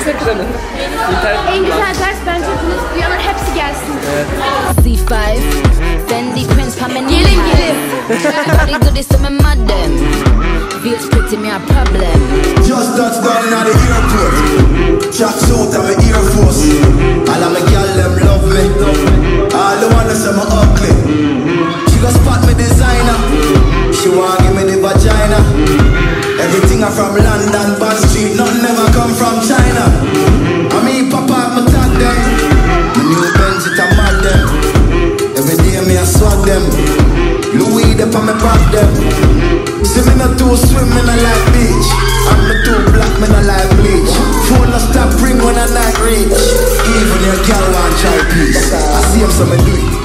Instagram'ın. En güzel ders bence bunu duyanlar hepsi gelsin. Evet. C5, Fendi Prince coming in. Gelin gelin. Everybody do this to me madam. Feels pretty me a problem. Just touched down at the airport. Tracks out of my Air Force. All of my girl them love me. All the ones say me ugly. She go spot me designer. She want give me the vagina. Everything I from London, Bond Street, nothing never come from China. I mean, Papa, me tag them. My new Benz, it a mad them. Every day me a swag them. Louis, they pa me back them. See me not too swim, me not like beach. I'm me too black, me not like bleach. Phone no stop ring when I night reach. Even your girl want try peace. I see him, so me do it.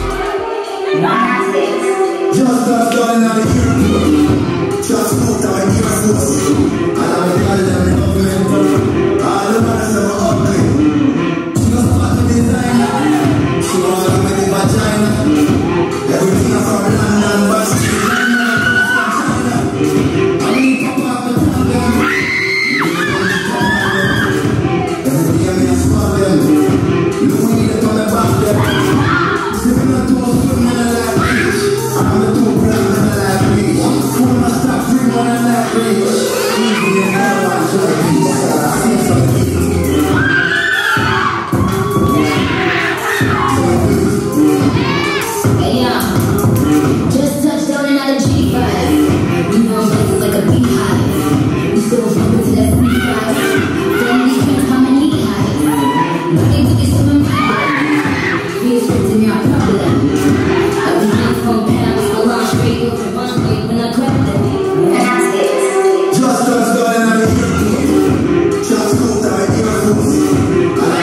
Just touched down at the airport. Just out of my Air Force. All of my girl them love me. All the ones say me ugly. She go spot me designer. She want give me the vagina. Everything I from London, Bond Street, China. I need Papa, me tell them. Every day me a swap them. Louis, they come back them. See me not too swim, me not like beach. I'm the too black, me not like bleach. Phone no stop ring when I like reach. Even your girl want try peace. I see something. Hey yo, just touched down in out of G5. You know I'm looking like a beehive. We still fucking to that C5. Fendi Prince coming knee high. Nobody do this to me madam. Feels pretty me a problem. Everything from pounds, I launch straight with the runway when I grab them. Just touched down in the airport. Just out of my Air Force. All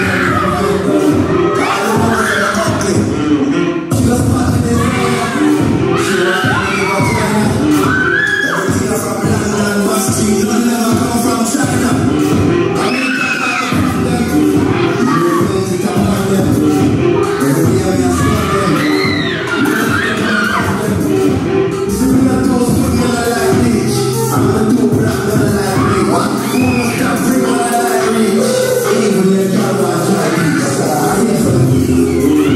the ones say me ugly. She go spot me designer. She want give me the vagina. Everything I from London, Bond Street, nothing never come from China. I mean, them. You friends, it a mad them. Every day me a swap them. See me not too swim, me not like bleach. I'm not too black, me not like bleach. Who must stop drink when I like reach? Even your girl want try peace. I see something.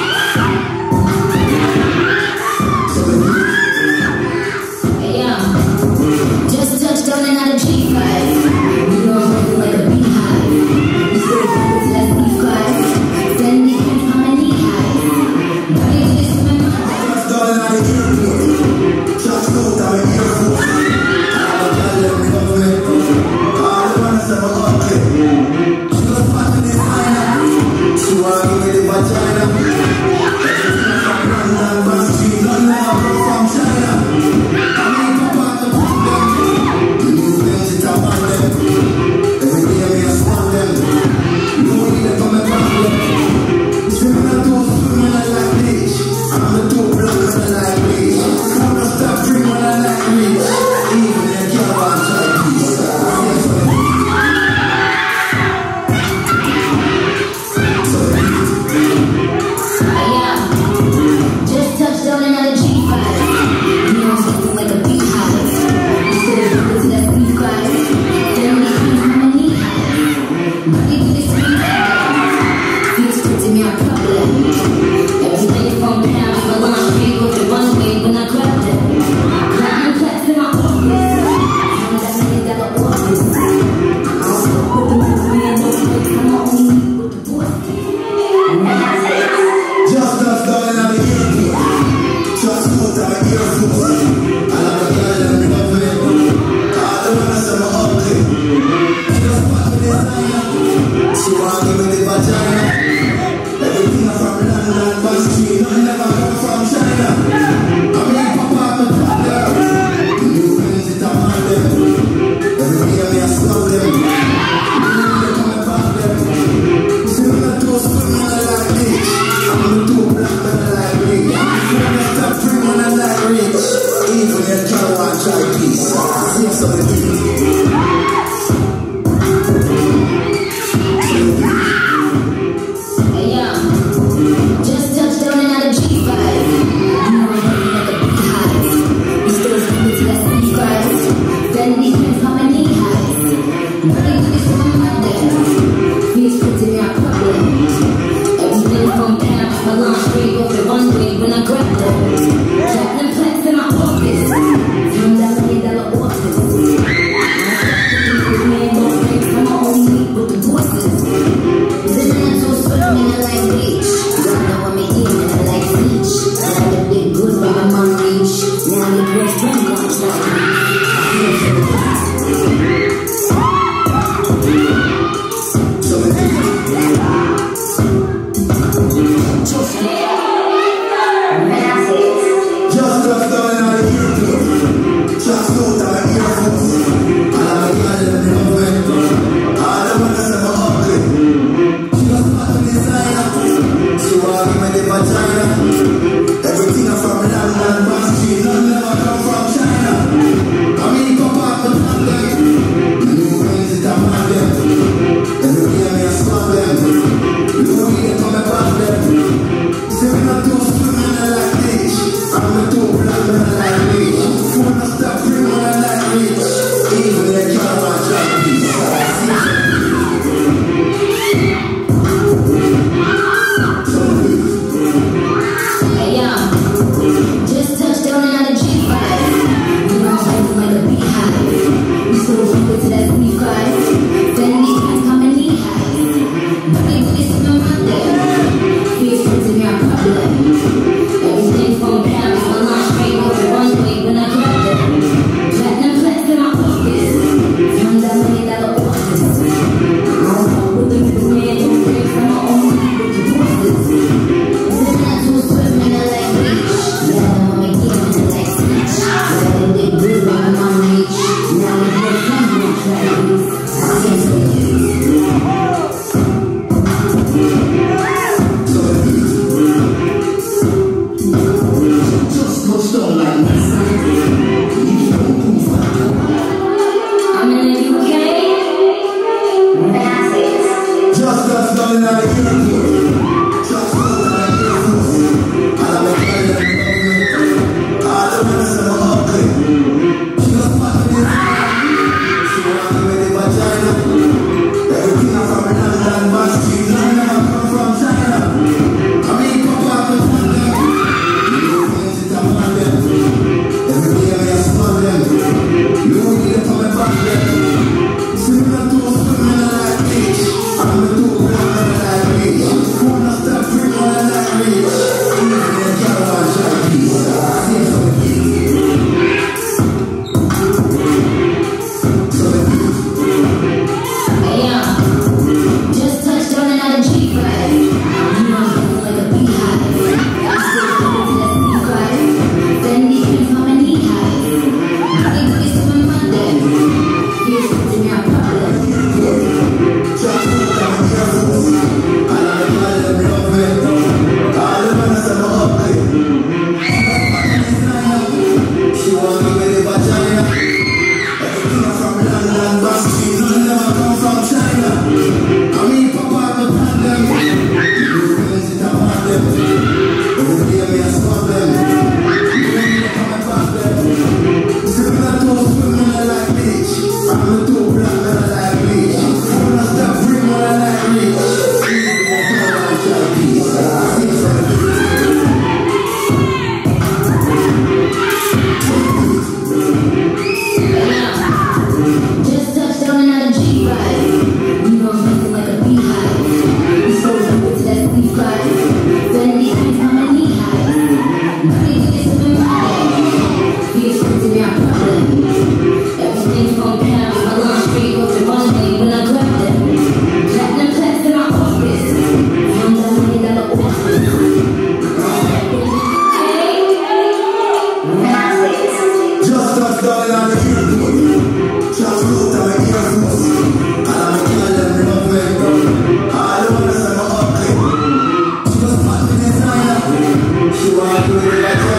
Hey yo, just touched down in out of G5. You know I'm looking like a beehive. We still fucking to that C5. Fendi Prince coming knee high. Nobody do this to me madam. Just down at the airport. Just out of my Air Force. All the girl them love me. All the ones say me ugly. She go spot me designer. She want give me the vagina. Everything from London, Bond Street, nothing never come from China. I mean, Papa, me tell them. The new Benz, it a mad them. Every day me a swap them. Louis, they come back them. See me not too swim, me not like bleach. I'm the too black, me not like bleach. Phone no stop ring when I like reach. Even your girl want try peace. I see something. Hey yo, just touched down in out of G5. You know I'm looking like a beehive. We still fucking to that C5. Fendi Prince coming knee high. Nobody do this to me madam. Feels pretty me a problem. Everything from pounds, I launch straight with the runway when I grab them. Platinum plaques in my office. I'm that $1 million office. I don't fuck with the man, no fake. I'm only with the boys. Just touched down in the airport. Just out of my Air Force. All of my girl them love me. All the ones say me ugly. She go spot me designer. She want give me the vagina. Everything I from London, Bond Street, nothing never come from China. I mean, Papa, me tell them. The new Benz, it a mad them. Every day me a swap them. Louis, they come back them. See me not too swim, me not like beach. I'm the too black, me not like bleach. Phone no stop ring when I like reach. Even your girl want try peace. I see something. Hey yo, just touched down in out of G5. You know I'm straight off the runway when I grabbed her. Platinum plaques in my office. $1 million office. Man, don't think I'm on me with the voices. Living in so swimming in like beach. Y'all know I'm eating in a like beach. Now the big good by my mom reach. Now the girls from guns like She wanna do it like